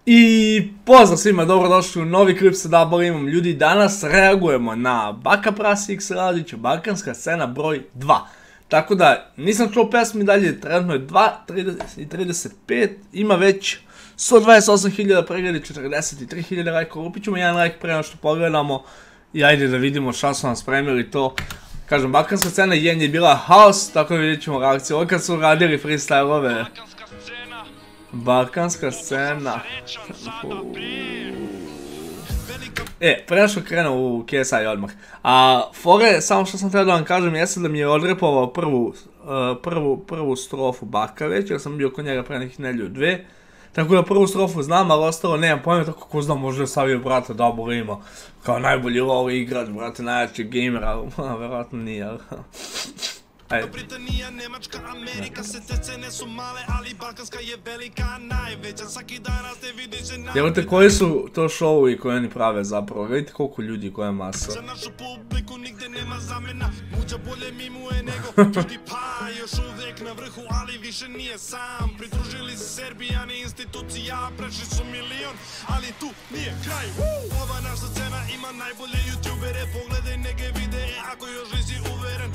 I pozdrav svima, dobrodošli u novi klip sa Doubleimom. Ljudi, danas reagujemo na Baka Prasi X Radića, balkanska scena broj 2. Tako da, nisam čuo pesmi dalje, trenutno je 2:35, ima već 128.000 pregleda, 43.000 lajkova. Lupit ćemo jedan lajk pre što pogledamo i ajde da vidimo šta su nam spremili to. Kažem, balkanska scena je bila haos, tako da vidjet ćemo reakciju. Ovo kad su radili freestyle-ove. Balkanska scena. Pre što krenu u KSI odmah. Fore, samo što sam htio da vam kažem, jeste da mi je odrepovao prvu strofu Baka već, jer sam bio kod njega pre nekih nedjelju dve. Tako da prvu strofu znam, ali ostalo nemam pojma, tako ko znam možda je savio brata Doubleima kao najbolji LoL igrač, brate, najjači gamer, ali verovatno nije, ali... Ajde. Britanija, Nemačka, Amerika, sve te cene su male, ali balkanska je velika, najveća, svaki dan te vidi se najbolji. Jevate, koji su to showovi koje oni prave zapravo, vidite koliko ljudi, koja masa. Za našu publiku nigde nema zamena, muđa bolje mimuje nego ljudi, pa još uvijek na vrhu, ali više nije sam. Pridružili se Serbijani, institucija, prešli su milion, ali tu nije kraj. Ova naša scena ima najbolje youtubere, pogledaj neke videe ako još nisi uveren.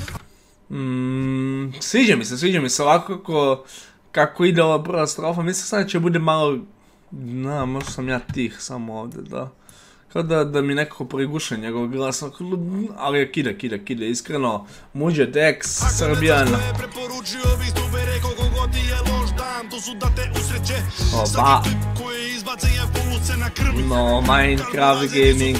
Sviđa mi se ovako kako ide ova prva strofa, mislim sad će bude malo, možda sam ja tih samo ovdje, da. Kao da mi nekako priguše njegov glas, ali kida, iskreno, muđe, Dex, Srbijan. Oba. No, Minecraft Gaming.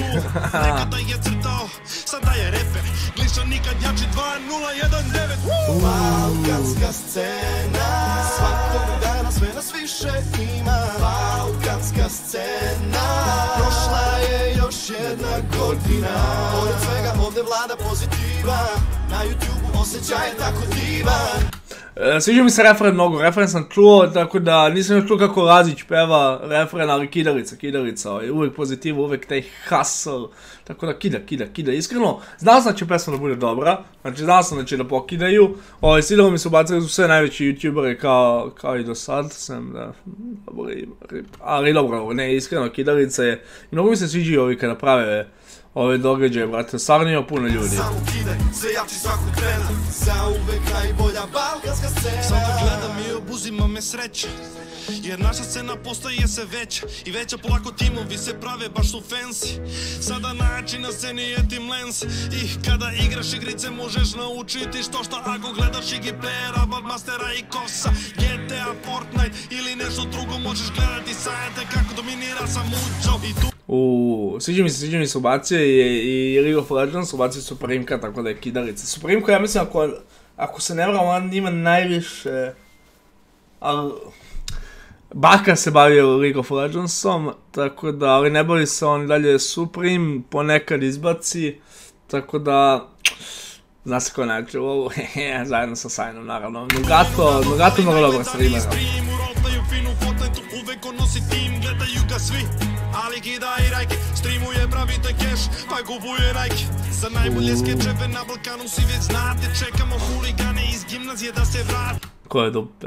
Sada je reper, gliša nikad jači 2019. Balkanska scena, svakog dana sve nas više ima. Balkanska scena, prošla je još jedna godina. Pored svega ovdje vlada pozitiva, na YouTubeu osjećaj je tako divan. Sviđa mi se refren mnogo, refren sam čuo, tako da nisam još čuo kako Lazić peva refren, ali kidalica, uvijek pozitiva, uvijek taj hustle, tako da kida, iskreno, znao sam da će pesma da bude dobra, znači znao sam da će da pokidaju, svidjelo mi se ubacili su sve najveći youtuberi kao i do sad, ali dobro, ne, iskreno, kidalica je, i mnogo mi se sviđaju ovi kada prave ove događaje, brate, stvarno ima puno ljudi. Samo kidaj, sve jači svakog trena, za uvek najbolja balkanska scena. Samo gledam i obuzima me sreća, jer naša scena postaje se veća i veća, polako timovi se prave baš su fancy. Sada najjači na sceni je Team Lens, i kada igraš igrice možeš naučiti što šta ako gledaš igi playera, Badmastera i Kosa, GTA, Fortnite ili nešto drugo možeš gledati sajete kako dominira sam muđo i tu. Sviđa mi se ubacio i League of Legends, ubacio Supremka, tako da je kidalica. Supremko, ja mislim, ako se ne vram, on ima najviše... Baka se bavio League of Legendsom, tako da, ali ne bavi se on dalje Supreme, ponekad izbaci, tako da... Zna se ko neće u ovu, zajedno sa Sajnom, naravno. Nugato mnogo dobro streamera. Uvek on nosi tim, gledaju ga svi, ali kida i rajke, streamuje pravite cash, pa kupuje Nike. Za najbolje skečeve na Balkanu si već znate, čekamo huligane iz gimnazije da se vrate. Koje dupe?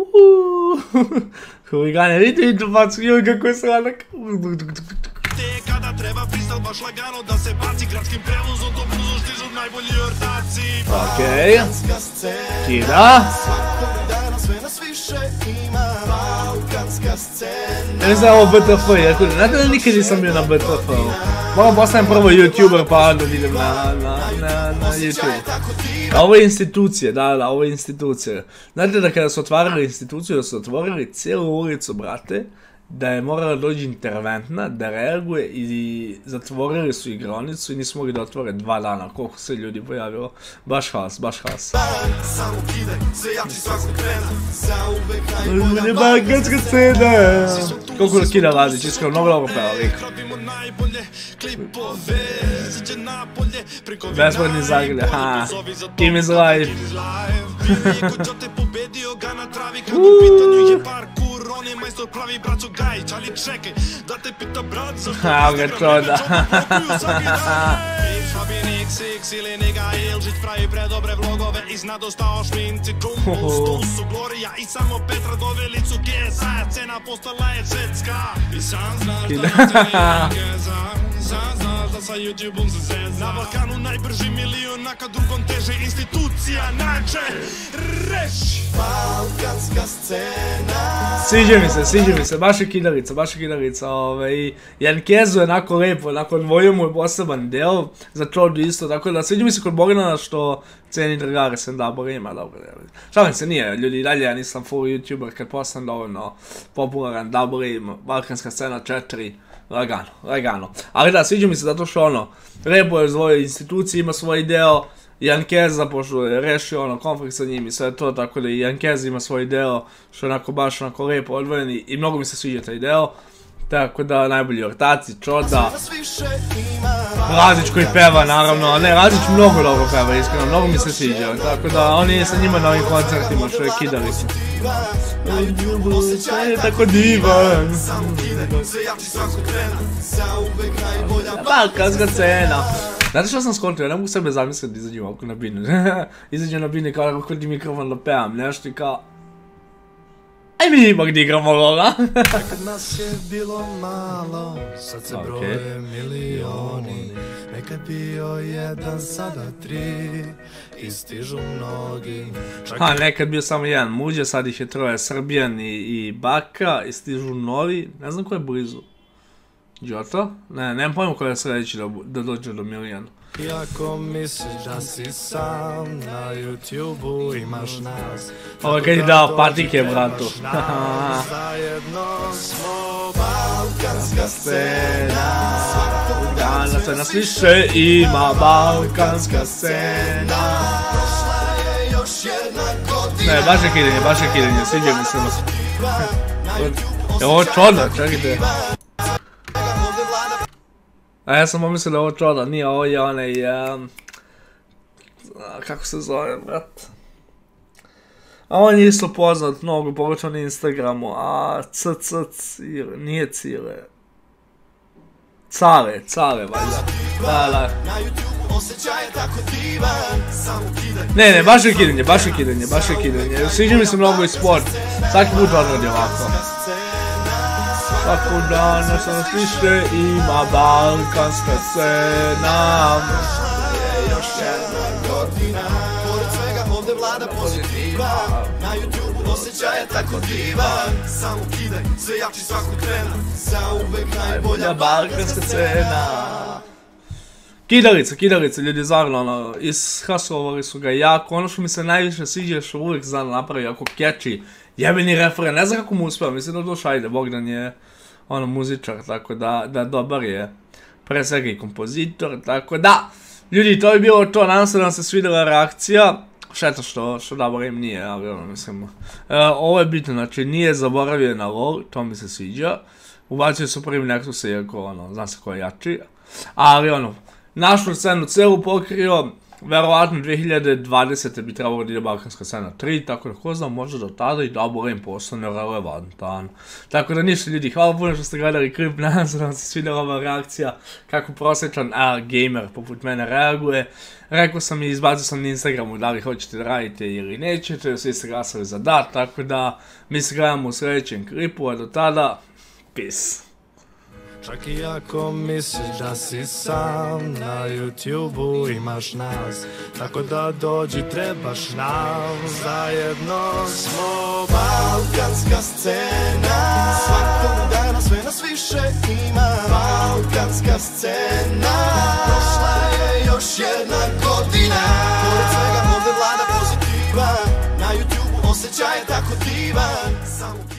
Huligane, vidite bacuju kako je sranak. Kada treba freestyle baš lagano da se baci, gradskim prevozom to brzo stižu najbolji ortaci. Okej, kida. Sve nas više ima, balkanska scena. Ne znam ovo BTF, znate da nikad nisam bio na BTF-u. Moram postavim prvo YouTuber pa onda idem na YouTube. A ovo je institucija, da, ovo je institucija. Znate da kada su otvarali instituciju, da su otvorili cijelu ulicu, brate, da je morala doći interventna, da reaguje i zatvorili su igronicu i nisu mogli da otvore 2 dana, koliko se ljudi pojavilo. Baš haos. Samo kidaj, sve jači svakog trena, za uvek najbolja balkanska scena. Koliko da kida Lazić, iskreno, mnogo dobro peva lik. Besplatni Zagrlje, Team is life. On je majstor pravi braco Gajić, ali čekaj, da te pita brat zašto. Ga čoda. Šabinik, Six ili Niga Ilžić pravi predobre vlogove iz nadosta o šminci Kumpus, tu su Gloria i samo Petra doveli su KSA, cena postala je svjetska. I sam znaš da na Geza, sam znaš da sa YouTube-om se zeza. Na Balkanu najbrži milion, na kad drugom teže institucija nađe reći. Balkanska scena. Sviđa mi se, baš je kidarica, i Jankezu je onako lepo, onako odvojio mu je poseban deo, za Čodu isto, tako da sviđa mi se kod Bogdana što ceni dragare stand-upera ima dobro. Šalim se, nije, ljudi, dalje ja nisam full YouTuber, kad postanem dovoljno popularan, dubberim, Balkanska scena 4, lagano. Ali da, sviđa mi se zato što lepo je svoje institucije, ima svoj deo, Jankeza, pošto je rešio konflikt sa njim i sve to, tako da i Jankeza ima svoj deo, što je onako baš onako lepo odvojen i mnogo mi se sviđa taj deo. Tako da, najbolji ortaci, Čoda, Lazić koji peva, naravno, ne, Lazić mnogo dobro peva, iskreno, mnogo mi se sviđa, tako da, on je sa njima na ovim koncertima, što je kidalica. Tako divan. Balkanska scena. Znate što sam skontio, ne mogu sebe zamisliti da izađem ovako na binu. Izađem na binu kao kako ti mikrofon da pevam nešto i kao... Aj mi ipak da igramo lola. Nekad nas je bilo malo, sad se broje milioni. Nekad bio jedan, sada 3 i stižu mnogi. Nekad bio samo jedan muđe, sad ih je 3, Srbijan i Baka i stižu novi, ne znam ko je blizu. Jota? Ne, nemam pojma ko je sledeći da dođe do milijana. Iako misliš da si sam, na YouTube-u imaš nas. Ovo kad je dao patike, bratu. Zajedno smo Balkanska scena. Danas se nas više ima Balkanska scena. Prošla je još jedna godina. Ne, baš je kidanje, sviđa mi se. Je ovo Čoda, čekajte. A ja sam pomislio da je ovo Čoda, nije, ovo je onaj, kako se zove, brat. A on je isto poznat, mnogo povrćao na Instagramu, nije Cile. Care, valjda. Da. Ne, baš je kidanje. Sviđa mi se mnogo i sport, svaki put odredi ovako. Svako dana sam više ima Balkanska scena. Je još jedna godina. Pored svega ovdje vlada pozitiva. Na YouTube osjećaj je tako divan. Samo kidaj, sve jači svakog trena. Zauvek najbolja balkanska scena. Kidalica, ljudi, zarno, ishaslovali su ga jako. Ono što mi se najviše sviđa je što uvijek zna napravi jako catchy jebeni referen, ne znam kako mu uspeo, mislim da došao, ajde, Bogdan je muzičar, tako da dobar je, pre svega i kompozitor, tako da, ljudi, to je bilo to, nadam se da vam se svidjela reakcija, šteta što Daborim nije, ali mislim, ovo je bitno, znači nije zaboravio na LOL, to mi se sviđa, ubacio su prvi Nexus, iako, zna se ko je jači, ali našu scenu celu pokrio, verovatno 2020. bi trebalo da ide Balkanska scena 3, tako da ko znam, možda do tada i Daborim postane relevantan. Tako da ništa, ljudi, hvala puno što ste gledali klip, nadam se da vam se svidjela ova reakcija, kako prosječan gamer poput mene reaguje. Rekao sam i izbacio sam na Instagramu da li hoćete da radite ili nećete, svi ste glasali za da, tako da mi se gledamo u sljedećem klipu, a do tada, peace. Čak i ako misliš da si sam, na YouTube-u imaš nas. Tako da dođi, trebaš nam. Zajedno smo Balkanska scena. Svakog dana sve nas više ima. Balkanska scena. Prošla je još jedna godina. Pored svega ovdje vlada pozitiva. Na YouTube-u osjećaj je tako divan.